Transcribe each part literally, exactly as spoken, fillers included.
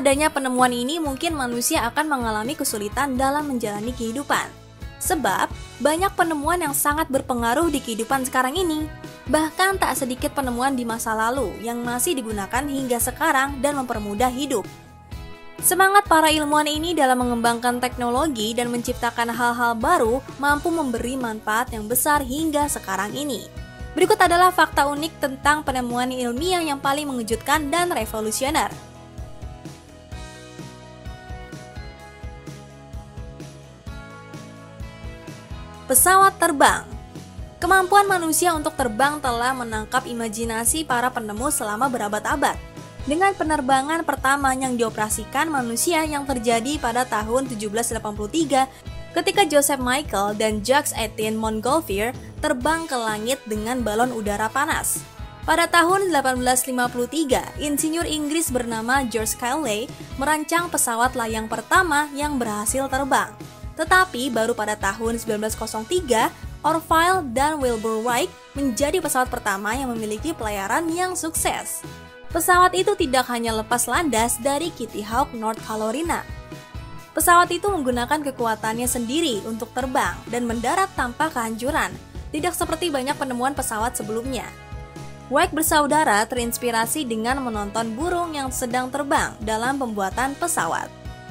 adanya penemuan ini, mungkin manusia akan mengalami kesulitan dalam menjalani kehidupan. Sebab, banyak penemuan yang sangat berpengaruh di kehidupan sekarang ini. Bahkan tak sedikit penemuan di masa lalu yang masih digunakan hingga sekarang dan mempermudah hidup. Semangat para ilmuwan ini dalam mengembangkan teknologi dan menciptakan hal-hal baru mampu memberi manfaat yang besar hingga sekarang ini. Berikut adalah fakta unik tentang penemuan ilmiah yang paling mengejutkan dan revolusioner. Pesawat terbang. Kemampuan manusia untuk terbang telah menangkap imajinasi para penemu selama berabad-abad. Dengan penerbangan pertama yang dioperasikan manusia yang terjadi pada tahun tujuh belas delapan puluh tiga, ketika Joseph Michael dan Jacques Etienne Montgolfier terbang ke langit dengan balon udara panas. Pada tahun delapan belas lima puluh tiga, insinyur Inggris bernama George Cayley merancang pesawat layang pertama yang berhasil terbang. Tetapi baru pada tahun sembilan belas nol tiga, Orville dan Wilbur Wright menjadi pesawat pertama yang memiliki pelayaran yang sukses. Pesawat itu tidak hanya lepas landas dari Kitty Hawk, North Carolina. Pesawat itu menggunakan kekuatannya sendiri untuk terbang dan mendarat tanpa kehancuran, tidak seperti banyak penemuan pesawat sebelumnya. Wright bersaudara terinspirasi dengan menonton burung yang sedang terbang dalam pembuatan pesawat.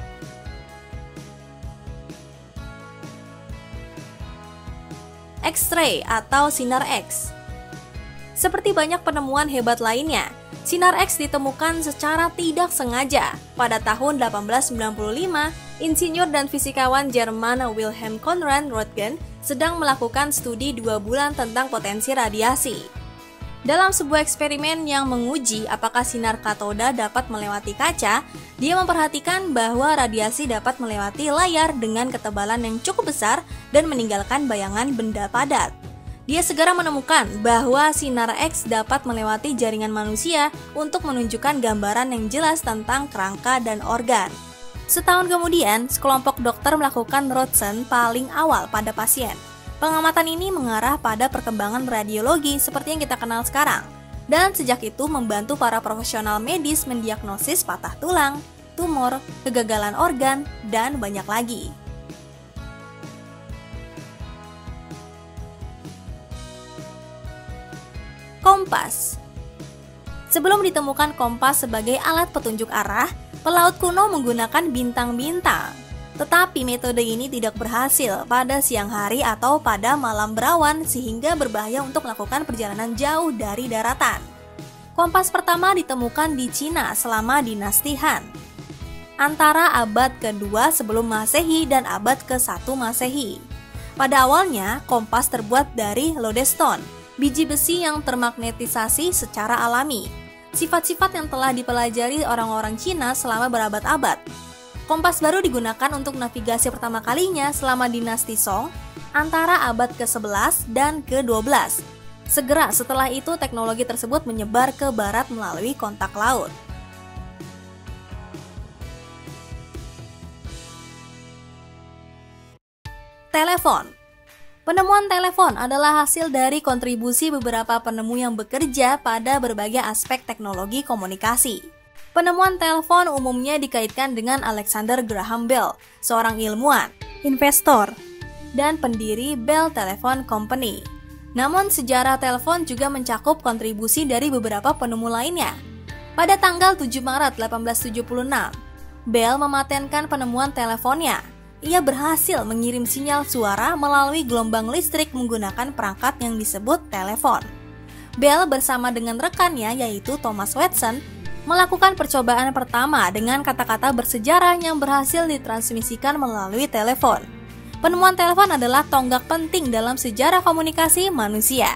X-ray atau sinar X. Seperti banyak penemuan hebat lainnya, sinar X ditemukan secara tidak sengaja. Pada tahun delapan belas sembilan puluh lima, insinyur dan fisikawan Jerman Wilhelm Conrad Röntgen sedang melakukan studi dua bulan tentang potensi radiasi. Dalam sebuah eksperimen yang menguji apakah sinar katoda dapat melewati kaca, dia memperhatikan bahwa radiasi dapat melewati layar dengan ketebalan yang cukup besar dan meninggalkan bayangan benda padat. Dia segera menemukan bahwa sinar X dapat melewati jaringan manusia untuk menunjukkan gambaran yang jelas tentang kerangka dan organ. Setahun kemudian, sekelompok dokter melakukan ronsen paling awal pada pasien. Pengamatan ini mengarah pada perkembangan radiologi seperti yang kita kenal sekarang, dan sejak itu membantu para profesional medis mendiagnosis patah tulang, tumor, kegagalan organ, dan banyak lagi. Kompas. Sebelum ditemukan kompas sebagai alat petunjuk arah, pelaut kuno menggunakan bintang-bintang. Tetapi metode ini tidak berhasil pada siang hari atau pada malam berawan sehingga berbahaya untuk melakukan perjalanan jauh dari daratan. Kompas pertama ditemukan di Cina selama dinasti Han, antara abad kedua sebelum Masehi dan abad ke satu Masehi. Pada awalnya, kompas terbuat dari lodestone, biji besi yang termagnetisasi secara alami, sifat-sifat yang telah dipelajari orang-orang Cina selama berabad-abad. Kompas baru digunakan untuk navigasi pertama kalinya selama dinasti Song, antara abad ke sebelas dan ke dua belas. Segera setelah itu teknologi tersebut menyebar ke barat melalui kontak laut. Telepon. Penemuan telepon adalah hasil dari kontribusi beberapa penemu yang bekerja pada berbagai aspek teknologi komunikasi. Penemuan telepon umumnya dikaitkan dengan Alexander Graham Bell, seorang ilmuwan, investor, dan pendiri Bell Telephone Company. Namun sejarah telepon juga mencakup kontribusi dari beberapa penemu lainnya. Pada tanggal tujuh Maret delapan belas tujuh puluh enam, Bell mematenkan penemuan teleponnya. Ia berhasil mengirim sinyal suara melalui gelombang listrik menggunakan perangkat yang disebut telepon. Bell bersama dengan rekannya yaitu Thomas Watson melakukan percobaan pertama dengan kata-kata bersejarah yang berhasil ditransmisikan melalui telepon. Penemuan telepon adalah tonggak penting dalam sejarah komunikasi manusia.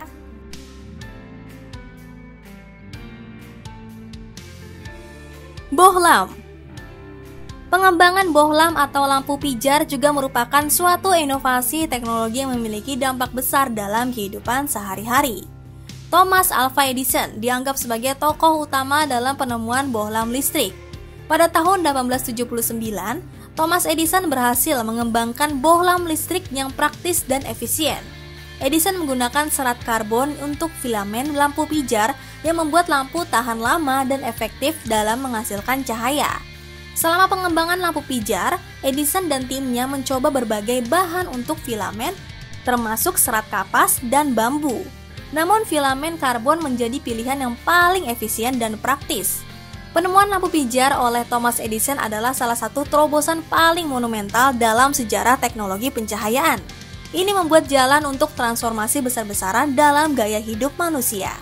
Bohlam. Pengembangan bohlam atau lampu pijar juga merupakan suatu inovasi teknologi yang memiliki dampak besar dalam kehidupan sehari-hari. Thomas Alva Edison dianggap sebagai tokoh utama dalam penemuan bohlam listrik. Pada tahun delapan belas tujuh puluh sembilan, Thomas Edison berhasil mengembangkan bohlam listrik yang praktis dan efisien. Edison menggunakan serat karbon untuk filamen lampu pijar yang membuat lampu tahan lama dan efektif dalam menghasilkan cahaya. Selama pengembangan lampu pijar, Edison dan timnya mencoba berbagai bahan untuk filamen, termasuk serat kapas dan bambu. Namun filamen karbon menjadi pilihan yang paling efisien dan praktis. Penemuan lampu pijar oleh Thomas Edison adalah salah satu terobosan paling monumental dalam sejarah teknologi pencahayaan. Ini membuat jalan untuk transformasi besar-besaran dalam gaya hidup manusia.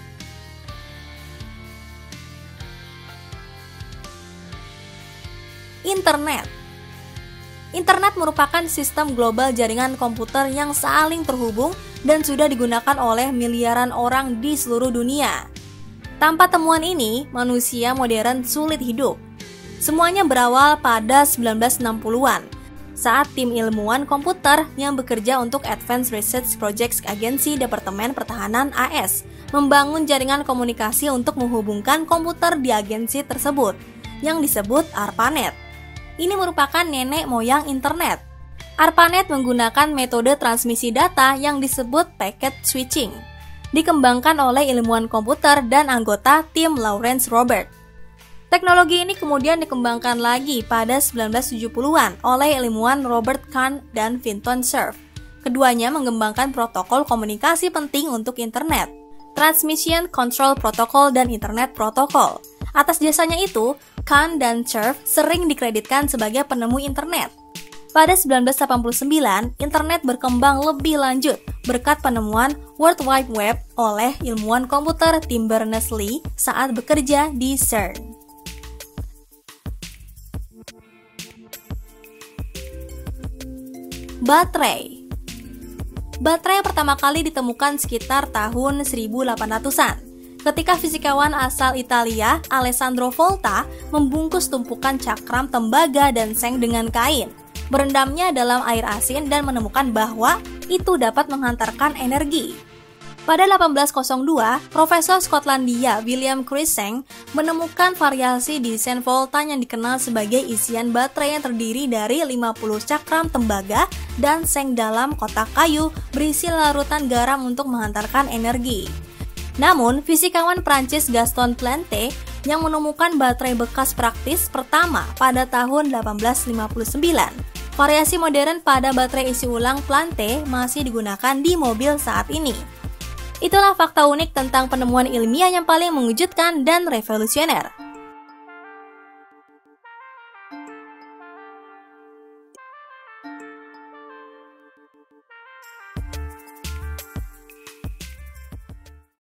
Internet. Internet merupakan sistem global jaringan komputer yang saling terhubung dan sudah digunakan oleh miliaran orang di seluruh dunia. Tanpa temuan ini, manusia modern sulit hidup. Semuanya berawal pada sembilan belas enam puluhan, saat tim ilmuwan komputer yang bekerja untuk Advanced Research Projects Agency Departemen Pertahanan A S membangun jaringan komunikasi untuk menghubungkan komputer di agensi tersebut, yang disebut ARPANET. Ini merupakan nenek moyang internet. ARPANET menggunakan metode transmisi data yang disebut packet switching. Dikembangkan oleh ilmuwan komputer dan anggota tim Lawrence Robert. Teknologi ini kemudian dikembangkan lagi pada sembilan belas tujuh puluhan oleh ilmuwan Robert Kahn dan Vinton Cerf. Keduanya mengembangkan protokol komunikasi penting untuk internet, Transmission Control Protocol dan Internet Protocol. Atas jasanya itu, Kahn dan Cerf sering dikreditkan sebagai penemu internet. Pada sembilan belas delapan puluh sembilan, internet berkembang lebih lanjut berkat penemuan World Wide Web oleh ilmuwan komputer Tim Berners-Lee saat bekerja di CERN. Baterai. Baterai pertama kali ditemukan sekitar tahun seribu delapan ratusan. Ketika fisikawan asal Italia, Alessandro Volta, membungkus tumpukan cakram tembaga dan seng dengan kain, berendamnya dalam air asin dan menemukan bahwa itu dapat menghantarkan energi. Pada delapan belas nol dua, Profesor Skotlandia William Cruikshank menemukan variasi desain Volta yang dikenal sebagai isian baterai yang terdiri dari lima puluh cakram tembaga dan seng dalam kotak kayu berisi larutan garam untuk menghantarkan energi. Namun, fisikawan Prancis Gaston Plante yang menemukan baterai bekas praktis pertama pada tahun delapan belas lima puluh sembilan. Variasi modern pada baterai isi ulang Plante masih digunakan di mobil saat ini. Itulah fakta unik tentang penemuan ilmiah yang paling mengejutkan dan revolusioner.